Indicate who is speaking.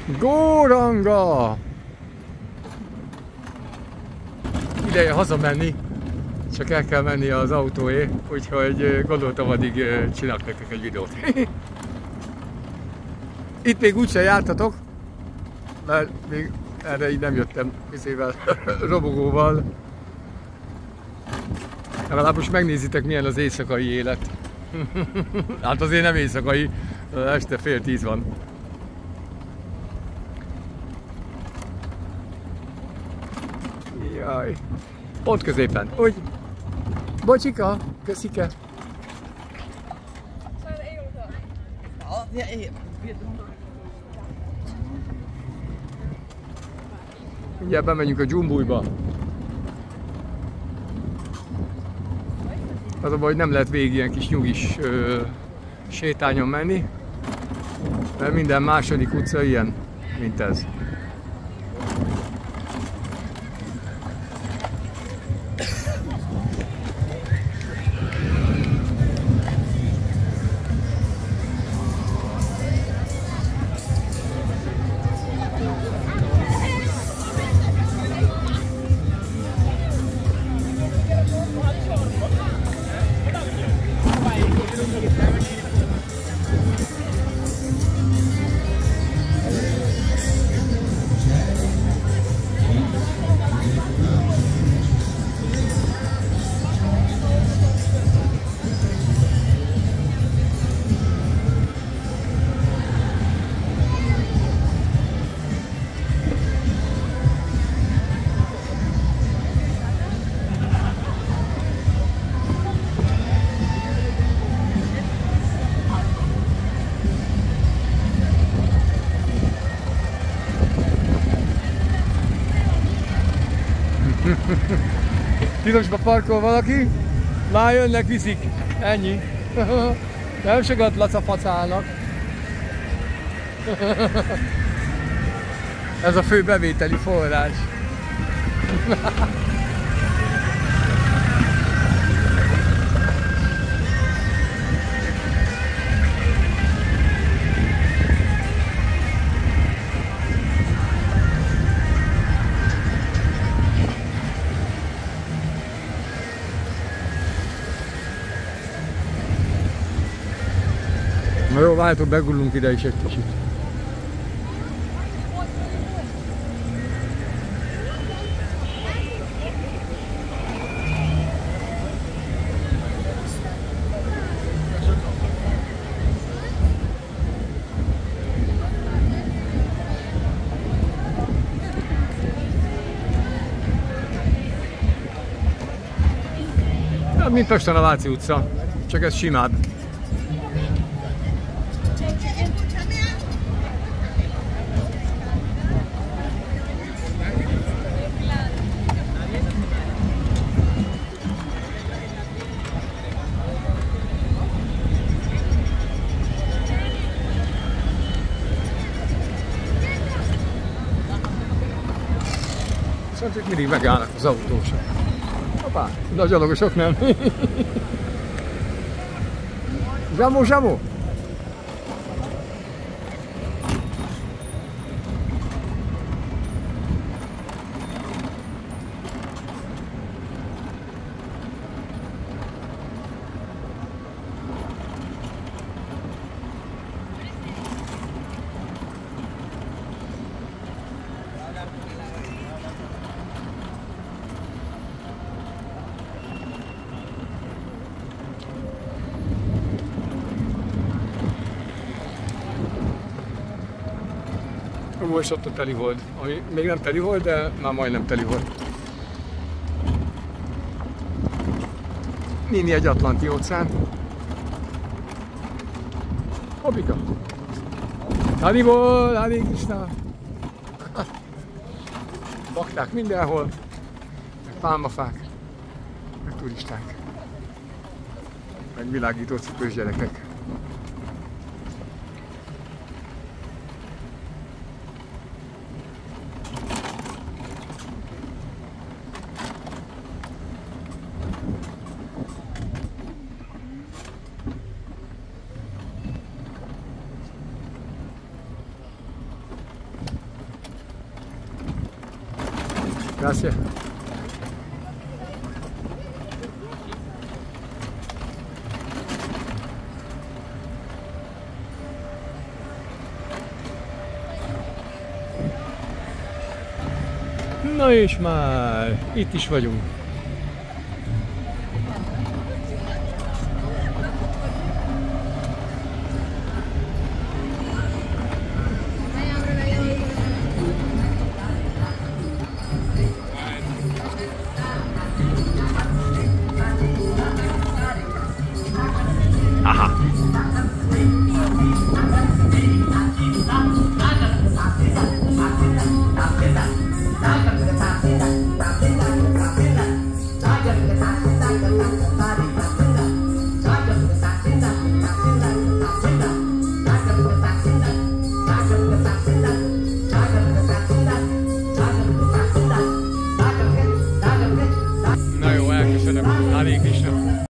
Speaker 1: Góranga! Ideje hazamenni, csak el kell menni az autóé, úgyhogy gondoltam, addig csinálok nektek egy videót. Itt még úgyse jártatok, mert még erre így nem jöttem vizével, robogóval. Legalább most megnézitek, milyen az éjszakai élet. Hát azért nem éjszakai, este 9:30 van. Jaj, pont középen, úgy. Bocsika, köszike. Mindjárt bemegyünk a Dzsumbujba. Az a baj, hogy nem lehet végig ilyen kis nyugis sétányon menni, mert minden második utca ilyen, mint ez. Tilosba parkol valaki, már jönnek, viszik, ennyi. Nem sokat lacafacálnak. Ez a fő bevételi forrás. Na jó, várjátok, begurulunk ide is egy kicsit. Mint Pesten a Váci utca, csak ez simább. Szóval itt mindig megállnak az autósok. Hoppá, de a gyalogosok nem. Zsamó, zsamó! Most ott a teli volt, ami még nem teli volt, de már majdnem teli volt. Mini egy Atlanti óceán. Hoppika! Hannibal, Hare Krishna! Bakták mindenhol, meg pálmafák, meg turisták, meg világító cipős gyerekek. Grazie. Na és már itt is vagyunk. Aha. Na jó, elköszönöm. Hare Krishna.